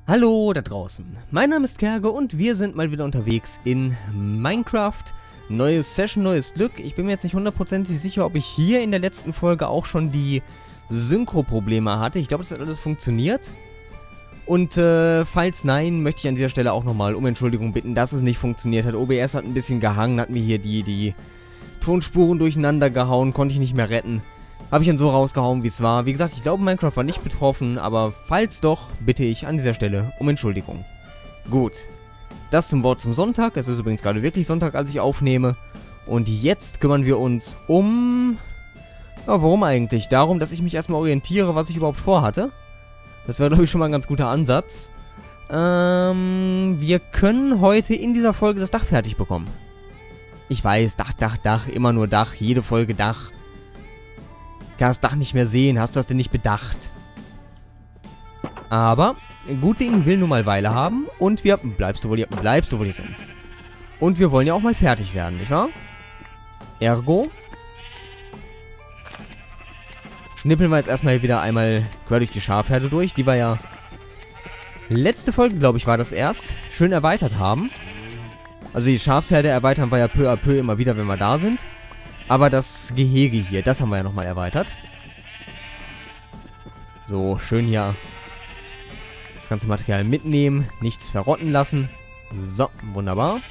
Hallo da draußen, mein Name ist Kerge und wir sind mal wieder unterwegs in Minecraft. Neues Session, neues Glück. Ich bin mir jetzt nicht hundertprozentig sicher, ob ich hier in der letzten Folge auch schon die Synchro-Probleme hatte. Ich glaube, das hat alles funktioniert. Und falls nein, möchte ich an dieser Stelle auch nochmal um Entschuldigung bitten, dass es nicht funktioniert hat. OBS hat ein bisschen gehangen, hat mir hier die Tonspuren durcheinander gehauen, konnte ich nicht mehr retten. Habe ich dann so rausgehauen, wie es war. Wie gesagt, ich glaube, Minecraft war nicht betroffen, aber falls doch, bitte ich an dieser Stelle um Entschuldigung. Gut. Das zum Wort zum Sonntag. Es ist übrigens gerade wirklich Sonntag, als ich aufnehme. Und jetzt kümmern wir uns um... Ja, warum eigentlich? Darum, dass ich mich erstmal orientiere, was ich überhaupt vorhatte. Das wäre, glaube ich, schon mal ein ganz guter Ansatz. Wir können heute in dieser Folge das Dach fertig bekommen. Ich weiß, Dach, immer nur Dach, jede Folge Dach. Ich kann das Dach nicht mehr sehen, hast du das denn nicht bedacht? Aber, gut Ding will nun mal Weile haben und wir... Bleibst du wohl hier drin. Und wir wollen ja auch mal fertig werden, nicht wahr? Ergo... Schnippeln wir jetzt erstmal wieder einmal quer durch die Schafherde durch, die wir ja... Letzte Folge, glaube ich, war das erst, schön erweitert haben. Also die Schafsherde erweitern wir ja peu à peu immer wieder, wenn wir da sind. Aber das Gehege hier, das haben wir ja nochmal erweitert. So, schön hier das ganze Material mitnehmen, nichts verrotten lassen. So, wunderbar.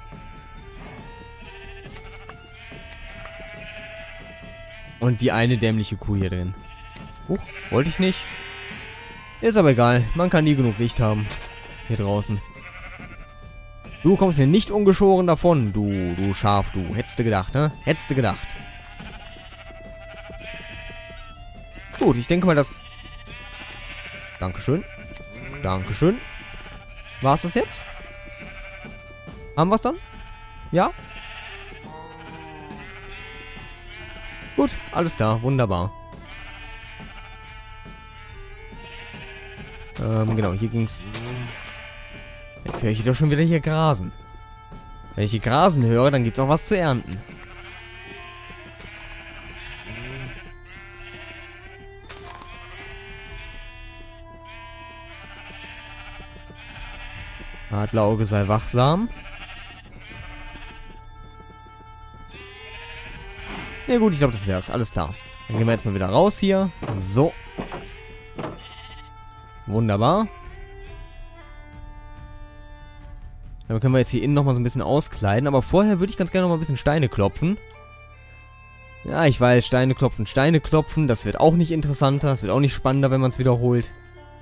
Und die eine dämliche Kuh hier drin. Huch, wollte ich nicht. Ist aber egal, man kann nie genug Licht haben. Hier draußen. Du kommst hier nicht ungeschoren davon, du Schaf, du. Hättest du gedacht, ne? Hättest du gedacht. Gut, ich denke mal, das... Dankeschön. Dankeschön. War's das jetzt? Haben wir's dann? Ja? Gut, alles da, wunderbar. Genau, hier ging's... Jetzt höre ich doch schon wieder hier grasen. Wenn ich hier grasen höre, dann gibt's auch was zu ernten. Adlerauge sei wachsam. Ja gut, ich glaube, das wär's. Alles da. Dann gehen wir jetzt mal wieder raus hier. So. Wunderbar. Dann können wir jetzt hier innen nochmal so ein bisschen auskleiden. Aber vorher würde ich ganz gerne nochmal ein bisschen Steine klopfen. Ja, ich weiß, Steine klopfen. Das wird auch nicht interessanter. Das wird auch nicht spannender, wenn man es wiederholt.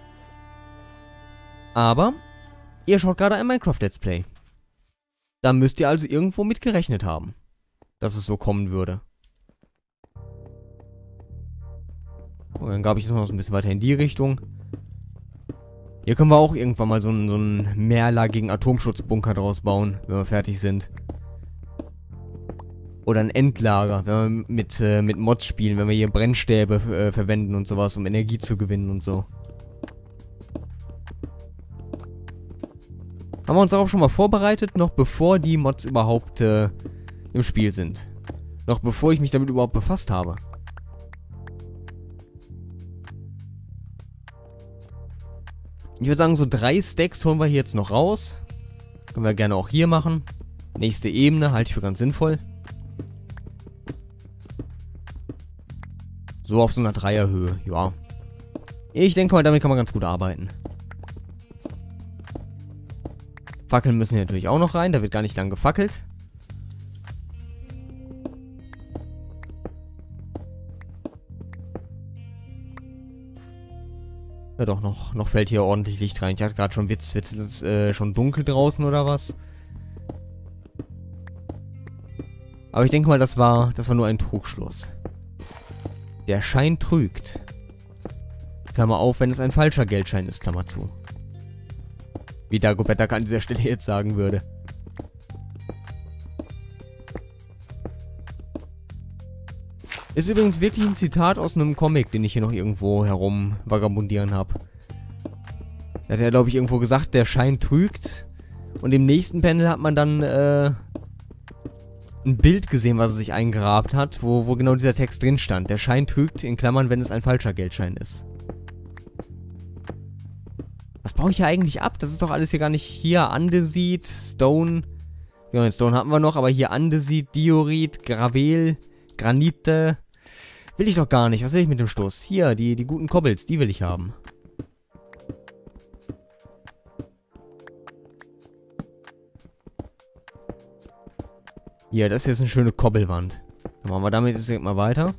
Aber ihr schaut gerade ein Minecraft-Let's Play. Da müsst ihr also irgendwo mit gerechnet haben, dass es so kommen würde. Und dann gab ich jetzt noch so ein bisschen weiter in die Richtung. Hier können wir auch irgendwann mal so einen mehrlagigen Atomschutzbunker draus bauen, wenn wir fertig sind. Oder ein Endlager, wenn wir mit Mods spielen, wenn wir hier Brennstäbe verwenden und sowas, um Energie zu gewinnen und so. Haben wir uns darauf schon mal vorbereitet, noch bevor die Mods überhaupt im Spiel sind. Noch bevor ich mich damit überhaupt befasst habe. Ich würde sagen, so 3 Stacks holen wir hier jetzt noch raus. Können wir gerne auch hier machen. Nächste Ebene, halte ich für ganz sinnvoll. So auf so einer Dreierhöhe, ja. Ich denke mal, damit kann man ganz gut arbeiten. Fackeln müssen hier natürlich auch noch rein, da wird gar nicht lang gefackelt. Ja doch, noch fällt hier ordentlich Licht rein. Ich hatte gerade schon Witz, ist es schon dunkel draußen oder was? Aber ich denke mal, das war nur ein Trugschluss. Der Schein trügt. Klammer auf, wenn es ein falscher Geldschein ist, Klammer zu. Wie Dagobert an dieser Stelle jetzt sagen würde. Ist übrigens wirklich ein Zitat aus einem Comic, den ich hier noch irgendwo herum vagabundieren habe. Da hat er, glaube ich, irgendwo gesagt, der Schein trügt. Und im nächsten Panel hat man dann ein Bild gesehen, was er sich eingerahmt hat, wo genau dieser Text drin stand. Der Schein trügt, in Klammern, wenn es ein falscher Geldschein ist. Was baue ich hier eigentlich ab? Das ist doch alles hier gar nicht... Hier, Andesit, Stone... Ja, den Stone hatten wir noch, aber hier Andesit, Diorit, Gravel, Granite... Will ich doch gar nicht. Was will ich mit dem Stoß? Hier, die guten Cobbles, die will ich haben. Hier, das hier ist eine schöne Kobbelwand. Dann machen wir damit jetzt direkt mal weiter.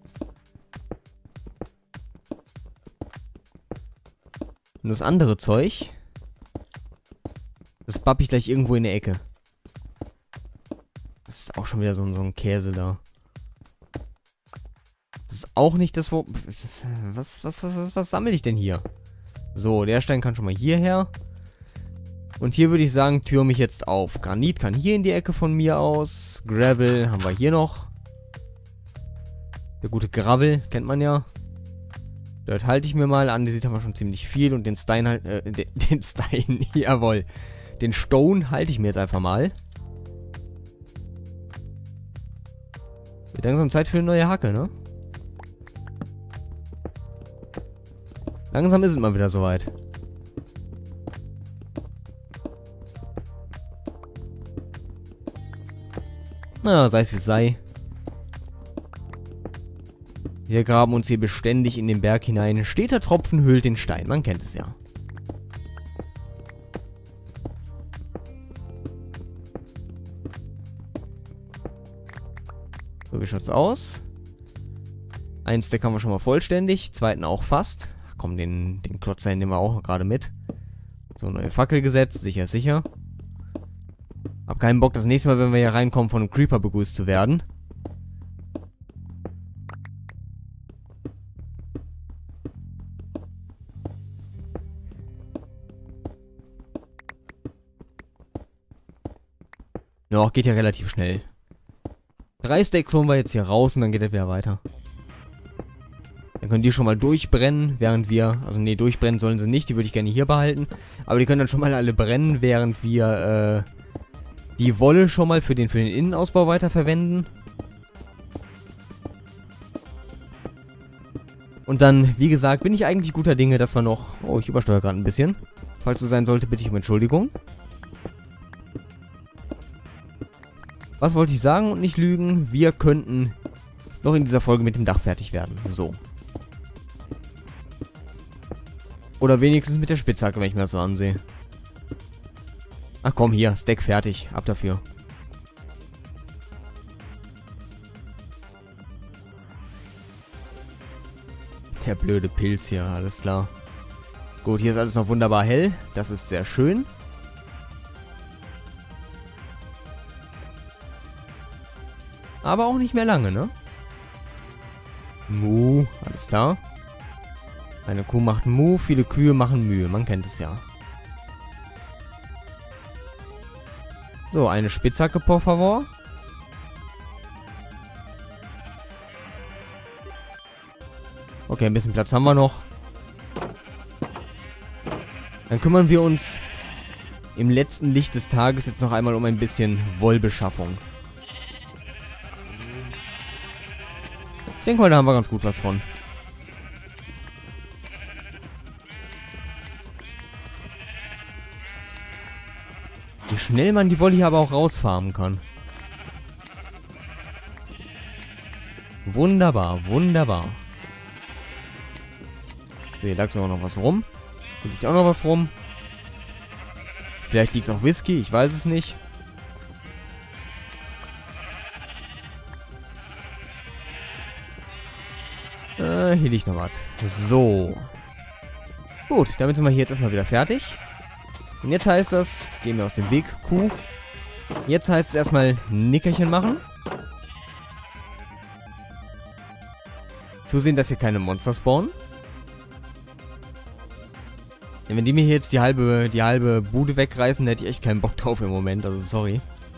Und das andere Zeug, das bapp ich gleich irgendwo in der Ecke. Das ist auch schon wieder so ein Käse da. Das ist auch nicht das, wo... Was sammle ich denn hier? So, der Stein kann schon mal hierher. Und hier würde ich sagen, türme ich jetzt auf. Granit kann hier in die Ecke von mir aus. Gravel haben wir hier noch. Der gute Gravel, kennt man ja. Dort halte ich mir mal an. Die sieht haben wir schon ziemlich viel. Und den Stein halt, den Stein, jawohl. Den Stone halte ich mir jetzt einfach mal. Wird langsam Zeit für eine neue Hacke, ne? Langsam ist es mal wieder soweit. Na, sei es wie es sei. Wir graben uns hier beständig in den Berg hinein. Steter Tropfen höhlt den Stein. Man kennt es ja. So, wie schaut's aus? Einen Stack haben wir schon mal vollständig. Zweiten auch fast. Ach komm, den Klotz nehmen wir auch gerade mit. So, neue Fackel gesetzt. Sicher, sicher. Hab keinen Bock, das nächste Mal, wenn wir hier reinkommen, von einem Creeper begrüßt zu werden. Ja, geht ja relativ schnell. 3 Stacks holen wir jetzt hier raus und dann geht er wieder weiter. Dann können die schon mal durchbrennen, während wir... Also nee, durchbrennen sollen sie nicht, die würde ich gerne hier behalten. Aber die können dann schon mal alle brennen, während wir die Wolle schon mal für den Innenausbau weiterverwenden. Und dann, wie gesagt, bin ich eigentlich guter Dinge, dass wir noch... Oh, ich übersteuere gerade ein bisschen. Falls so sein sollte, bitte ich um Entschuldigung. Was wollte ich sagen und nicht lügen? Wir könnten noch in dieser Folge mit dem Dach fertig werden. So. Oder wenigstens mit der Spitzhacke, wenn ich mir das so ansehe. Ach komm, hier, Stack fertig. Ab dafür. Der blöde Pilz hier, alles klar. Gut, hier ist alles noch wunderbar hell. Das ist sehr schön. Aber auch nicht mehr lange, ne? Mu, alles klar. Eine Kuh macht Mu, viele Kühe machen Mühe. Man kennt es ja. So, eine Spitzhacke, por favor. Okay, ein bisschen Platz haben wir noch. Dann kümmern wir uns im letzten Licht des Tages jetzt noch einmal um ein bisschen Wollbeschaffung. Ich denke mal, da haben wir ganz gut was von. Wie schnell man die Wolle hier aber auch rausfarmen kann. Wunderbar, wunderbar. So, hier lag sogar noch was rum. Hier liegt auch noch was rum. Vielleicht liegt es auch Whisky, ich weiß es nicht. Hier liegt noch was. So. Gut, damit sind wir hier jetzt erstmal wieder fertig. Und jetzt heißt das, gehen wir aus dem Weg, Kuh. Jetzt heißt es erstmal Nickerchen machen. Zusehen, dass hier keine Monster spawnen. Denn wenn die mir hier jetzt die halbe Bude wegreißen, hätte ich echt keinen Bock drauf im Moment, also sorry.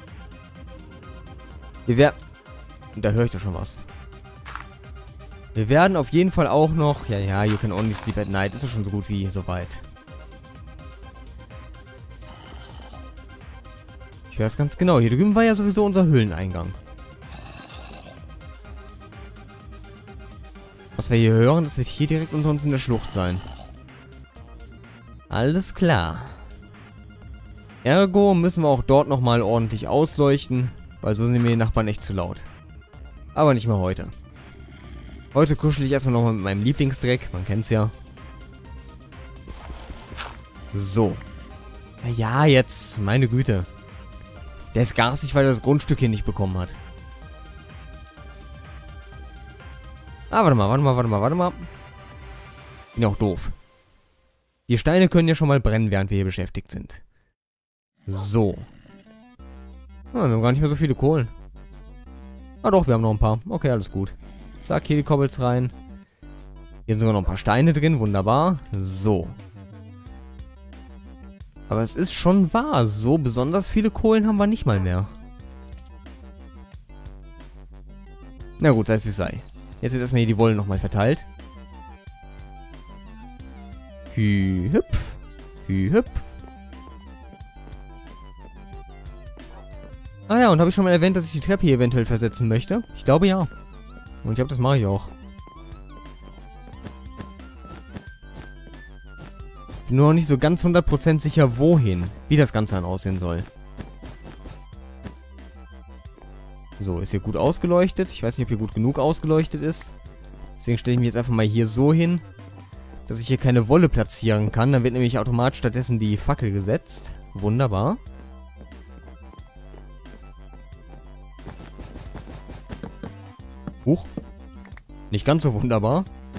Da höre ich doch schon was. Wir werden auf jeden Fall auch noch... Ja, you can only sleep at night. Ist doch schon so gut wie soweit. Ich höre es ganz genau. Hier drüben war ja sowieso unser Höhleneingang. Was wir hier hören, das wird hier direkt unter uns in der Schlucht sein. Alles klar. Ergo müssen wir auch dort nochmal ordentlich ausleuchten, weil so sind mir die Nachbarn echt zu laut. Aber nicht mehr heute. Heute kuschel ich erstmal nochmal mit meinem Lieblingsdreck, man kennt's ja. So. Ja, jetzt, meine Güte. Der ist garstig, weil er das Grundstück hier nicht bekommen hat. Ah, warte mal. Bin ja auch doof. Die Steine können ja schon mal brennen, während wir hier beschäftigt sind. So. Ah, wir haben gar nicht mehr so viele Kohlen. Ah doch, wir haben noch ein paar. Okay, alles gut. Zack, hier die Kobbels rein. Hier sind sogar noch ein paar Steine drin, wunderbar. So. Aber es ist schon wahr, so besonders viele Kohlen haben wir nicht mal mehr. Na gut, sei es wie es sei. Jetzt wird erstmal hier die Wolle nochmal verteilt. Hü, hüpf. Hü, hüpf. Ah ja, und habe ich schon mal erwähnt, dass ich die Treppe hier eventuell versetzen möchte? Ich glaube ja. Und ich glaube, das mache ich auch. Bin nur noch nicht so ganz 100% sicher, wohin. Wie das Ganze dann aussehen soll. So, ist hier gut ausgeleuchtet. Ich weiß nicht, ob hier gut genug ausgeleuchtet ist. Deswegen stelle ich mich jetzt einfach mal hier so hin, dass ich hier keine Wolle platzieren kann. Dann wird nämlich automatisch stattdessen die Fackel gesetzt. Wunderbar. Huch. Nicht ganz so wunderbar.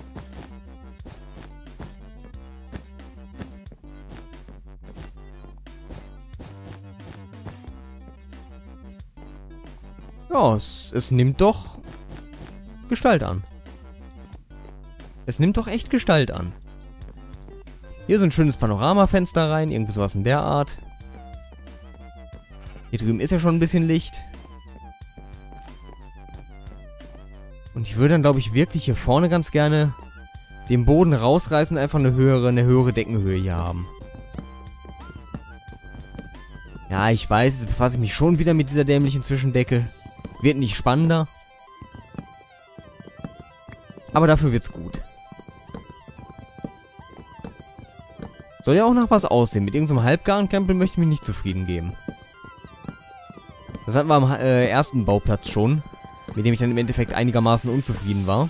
Ja, es nimmt doch Gestalt an. Es nimmt doch echt Gestalt an. Hier ist ein schönes Panoramafenster rein, irgendwie sowas in der Art. Hier drüben ist ja schon ein bisschen Licht. Und ich würde dann, glaube ich, wirklich hier vorne ganz gerne den Boden rausreißen und einfach eine höhere Deckenhöhe hier haben. Ja, ich weiß, jetzt befasse ich mich schon wieder mit dieser dämlichen Zwischendecke. Wird nicht spannender. Aber dafür wird's gut. Soll ja auch nach was aussehen. Mit irgendeinem halbgaren Krempel möchte ich mich nicht zufrieden geben. Das hatten wir am ersten Bauplatz schon. Mit dem ich dann im Endeffekt einigermaßen unzufrieden war.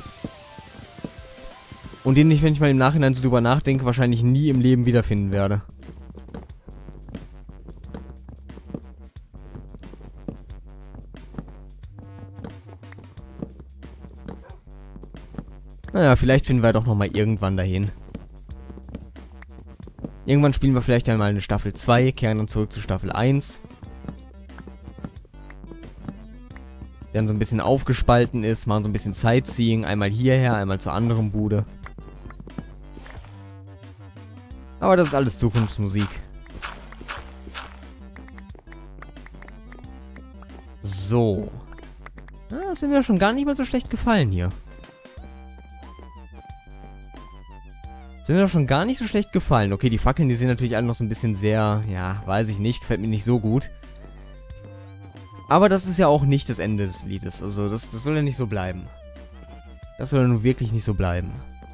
Und den ich, wenn ich mal im Nachhinein so drüber nachdenke, wahrscheinlich nie im Leben wiederfinden werde. Naja, vielleicht finden wir doch nochmal irgendwann dahin. Irgendwann spielen wir vielleicht einmal eine Staffel 2, kehren dann zurück zu Staffel 1. Der dann so ein bisschen aufgespalten ist, machen so ein bisschen Sightseeing, einmal hierher, einmal zur anderen Bude. Aber das ist alles Zukunftsmusik. So. Ah, das wird mir schon gar nicht mal so schlecht gefallen hier. Das wird mir doch schon gar nicht so schlecht gefallen. Okay, die Fackeln, die sind natürlich alle noch so ein bisschen sehr, ja, weiß ich nicht, gefällt mir nicht so gut. Aber das ist ja auch nicht das Ende des Liedes. Also das soll ja nicht so bleiben. Das soll ja nun wirklich nicht so bleiben.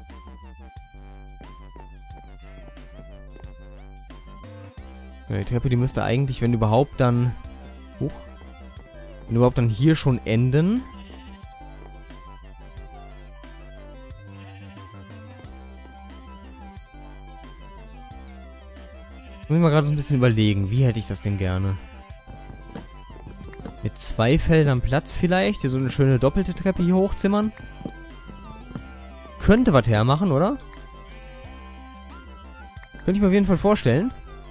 Ja, die Treppe, die müsste eigentlich, wenn überhaupt, dann... Huch. Wenn überhaupt, dann hier schon enden. Ich muss mal gerade so ein bisschen überlegen, wie hätte ich das denn gerne? Mit 2 Feldern Platz vielleicht? Hier so eine schöne doppelte Treppe hier hochzimmern? Könnte was hermachen, oder? Könnte ich mir auf jeden Fall vorstellen.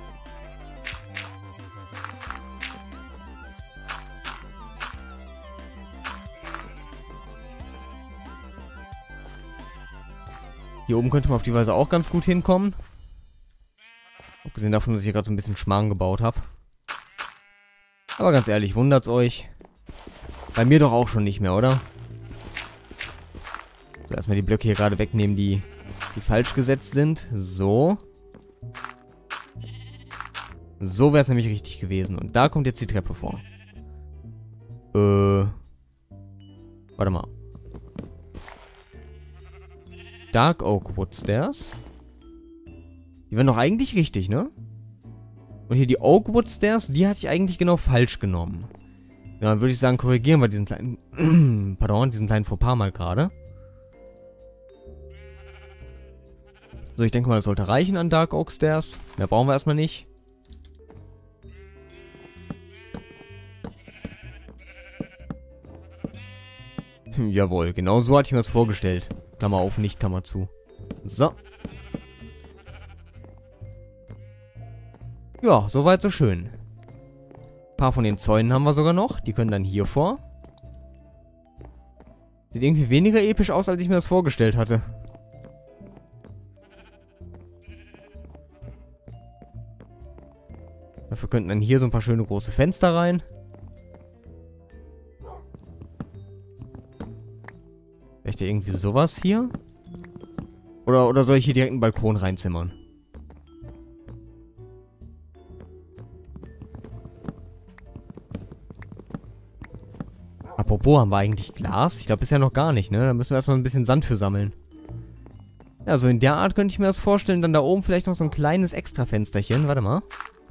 Hier oben könnte man auf die Weise auch ganz gut hinkommen. Abgesehen davon, dass ich hier gerade so ein bisschen Schmarrn gebaut habe. Aber ganz ehrlich, wundert's euch? Bei mir doch auch schon nicht mehr, oder? So, erstmal die Blöcke hier gerade wegnehmen, die falsch gesetzt sind. So. So wäre es nämlich richtig gewesen. Und da kommt jetzt die Treppe vor. Warte mal. Dark Oak Wood Stairs. Die waren doch eigentlich richtig, ne? Und hier die Oakwood Stairs, die hatte ich eigentlich genau falsch genommen. Ja, dann würde ich sagen, korrigieren wir diesen kleinen... pardon, diesen kleinen Fauxpas mal gerade. So, ich denke mal, das sollte reichen an Dark Oak Stairs. Mehr brauchen wir erstmal nicht. Jawohl, genau so hatte ich mir das vorgestellt. Klammer auf, nicht Klammer zu. So. Ja, soweit so schön. Ein paar von den Zäunen haben wir sogar noch. Die können dann hier vor. Sieht irgendwie weniger episch aus, als ich mir das vorgestellt hatte. Dafür könnten dann hier so ein paar schöne große Fenster rein. Vielleicht irgendwie sowas hier? Oder soll ich hier direkt einen Balkon reinzimmern? Apropos, haben wir eigentlich Glas? Ich glaube bisher noch gar nicht, ne? Da müssen wir erstmal ein bisschen Sand für sammeln. Ja, so in der Art könnte ich mir das vorstellen. Dann da oben vielleicht noch so ein kleines Extra-Fensterchen. Warte mal.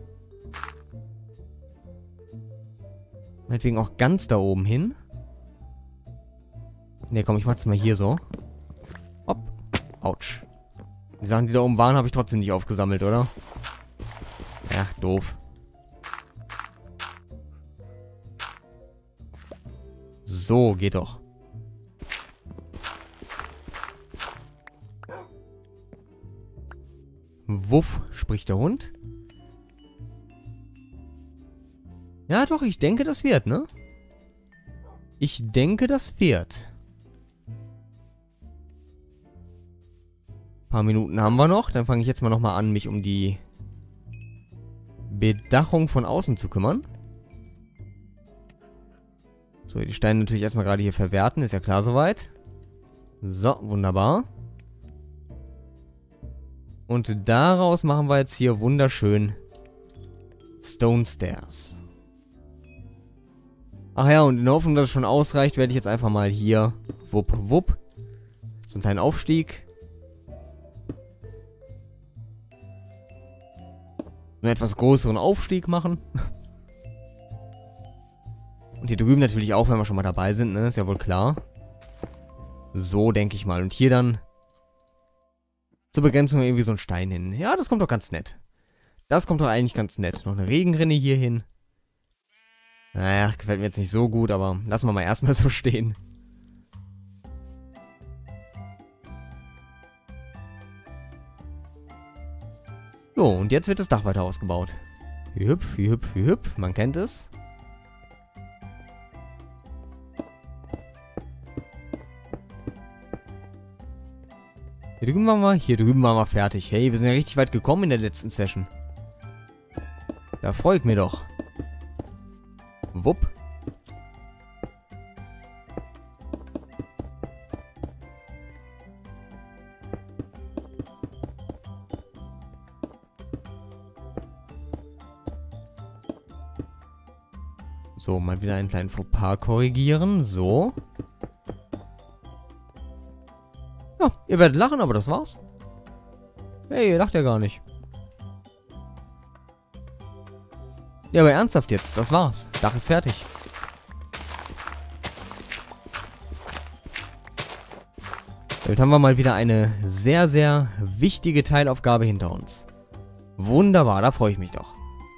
Meinetwegen auch ganz da oben hin. Ne, komm, ich mach's mal hier so. Hopp. Autsch. Die Sachen, die da oben waren, habe ich trotzdem nicht aufgesammelt, oder? Ja, doof. So, geht doch. Wuff, spricht der Hund. Ja, doch, ich denke, das wird, ne? Ich denke, das wird. Ein paar Minuten haben wir noch. Dann fange ich jetzt mal nochmal an, mich um die Bedachung von außen zu kümmern. So, die Steine natürlich erstmal gerade hier verwerten. Ist ja klar soweit. So, wunderbar. Und daraus machen wir jetzt hier wunderschön Stone Stairs. Ach ja, und in der Hoffnung, dass es schon ausreicht, werde ich jetzt einfach mal hier wupp, wupp. So einen kleinen Aufstieg. Einen etwas größeren Aufstieg machen. Und hier drüben natürlich auch, wenn wir schon mal dabei sind, ne? Ist ja wohl klar. So, denke ich mal. Und hier dann zur Begrenzung irgendwie so ein Stein hin. Ja, das kommt doch ganz nett. Das kommt doch eigentlich ganz nett. Noch eine Regenrinne hier hin. Naja, gefällt mir jetzt nicht so gut, aber lassen wir mal erstmal so stehen. So, und jetzt wird das Dach weiter ausgebaut. Wie hüpf, wie hüpf, wie hüpf. Man kennt es. Hier drüben waren wir fertig. Hey, wir sind ja richtig weit gekommen in der letzten Session. Da freue ich mich doch. Wupp. So, mal wieder einen kleinen Fauxpas korrigieren. So. Ja, ihr werdet lachen, aber das war's. Hey, ihr lacht ja gar nicht. Ja, aber ernsthaft jetzt, das war's. Dach ist fertig. Damit haben wir mal wieder eine sehr, sehr wichtige Teilaufgabe hinter uns. Wunderbar, da freue ich mich doch.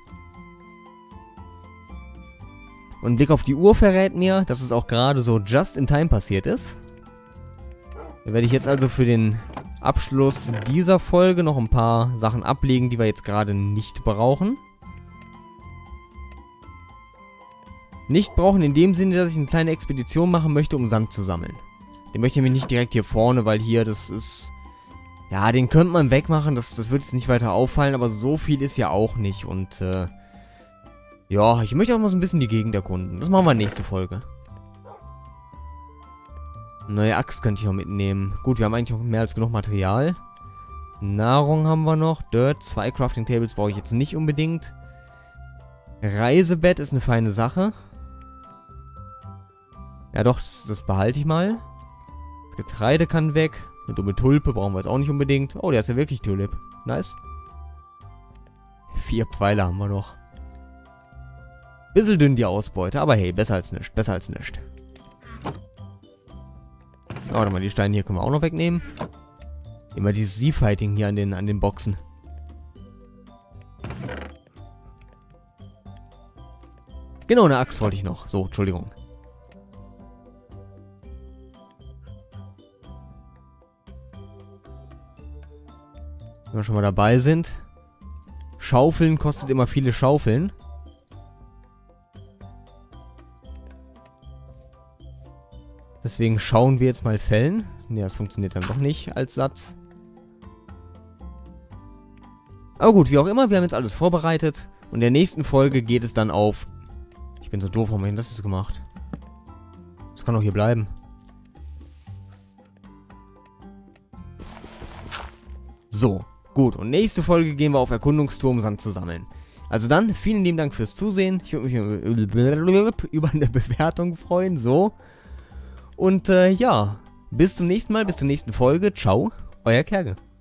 Und ein Blick auf die Uhr verrät mir, dass es auch gerade so just in time passiert ist. Da werde ich jetzt also für den Abschluss dieser Folge noch ein paar Sachen ablegen, die wir jetzt gerade nicht brauchen. Nicht brauchen in dem Sinne, dass ich eine kleine Expedition machen möchte, um Sand zu sammeln. Den möchte ich mir nicht direkt hier vorne, weil hier, das ist... Ja, den könnte man wegmachen, das wird jetzt nicht weiter auffallen, aber so viel ist ja auch nicht. Und, ja, ich möchte auch mal so ein bisschen die Gegend erkunden. Das machen wir nächste Folge. Neue Axt könnte ich noch mitnehmen. Gut, wir haben eigentlich noch mehr als genug Material. Nahrung haben wir noch. Dirt, 2 Crafting Tables brauche ich jetzt nicht unbedingt. Reisebett ist eine feine Sache. Ja doch, das behalte ich mal. Das Getreide kann weg. Eine dumme Tulpe brauchen wir jetzt auch nicht unbedingt. Oh, der ist ja wirklich Tulip. Nice. 4 Pfeile haben wir noch. Bisschen dünn die Ausbeute, aber hey, besser als nichts, besser als nichts. Warte mal, die Steine hier können wir auch noch wegnehmen. Immer dieses Z-Fighting hier an den Boxen. Genau, eine Axt wollte ich noch. So, Entschuldigung. Wenn wir schon mal dabei sind. Schaufeln kostet immer viele Schaufeln. Deswegen schauen wir jetzt mal Fällen. Ne, das funktioniert dann doch nicht als Satz. Aber gut, wie auch immer, wir haben jetzt alles vorbereitet. Und in der nächsten Folge geht es dann auf... Ich bin so doof, warum habe ich das jetzt gemacht? Das kann doch hier bleiben. So, gut. Und nächste Folge gehen wir auf Erkundungstour, um Sand zu sammeln. Also dann, vielen lieben Dank fürs Zusehen. Ich würde mich über eine Bewertung freuen. So. Und ja, bis zum nächsten Mal, bis zur nächsten Folge. Ciao, euer Kerge.